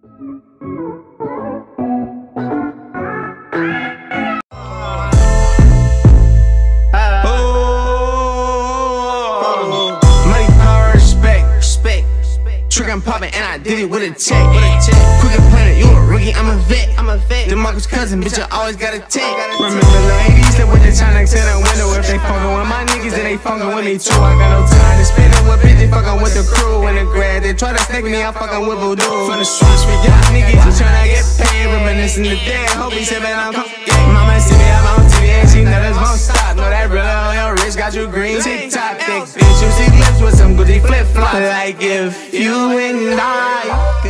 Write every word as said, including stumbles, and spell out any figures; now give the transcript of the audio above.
Trick, I'm poppin' and I did it with a check. Quick and planet, you a rookie, I'm a vet. I'm a vet. DeMarcus cousin, bitch, I always got a tech. Remember ladies that with the Chinax in the window. If they fuckin' with my niggas, then they fuckin' with me too. I got no time to spend it with bitch, they fuckin' with the crew. In the grad, they try to snake me, I'm fuckin' with voodoo. From the streets, we got niggas, we tryna get paid. Reminiscing the day, hope he said, man, I'm come. Mama see me, I'm on T V, and she never won't stop. Know that real on rich, got you green. TikTok, thick bitch, you see lips with some Gucci flip-flops. Like if you and I